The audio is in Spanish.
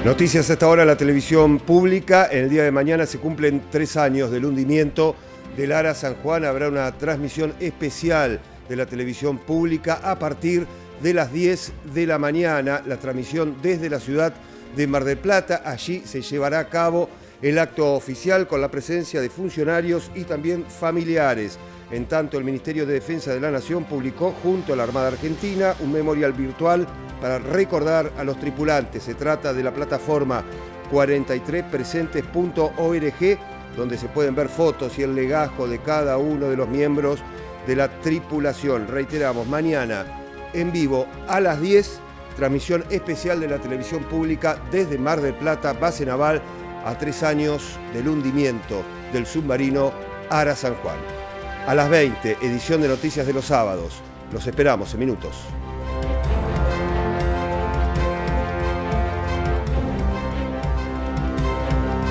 Noticias hasta ahora en la televisión pública. En el día de mañana se cumplen 3 años del hundimiento del Ara San Juan. Habrá una transmisión especial de la televisión pública a partir de las 10 de la mañana. La transmisión desde la ciudad de Mar del Plata. Allí se llevará a cabo el acto oficial con la presencia de funcionarios y también familiares. En tanto, el Ministerio de Defensa de la Nación publicó junto a la Armada Argentina un memorial virtual para recordar a los tripulantes. Se trata de la plataforma 43presentes.org, donde se pueden ver fotos y el legajo de cada uno de los miembros de la tripulación. Reiteramos, mañana en vivo a las 10, transmisión especial de la televisión pública desde Mar del Plata, base naval, a 3 años del hundimiento del submarino Ara San Juan. A las 20, edición de Noticias de los sábados. Los esperamos en minutos.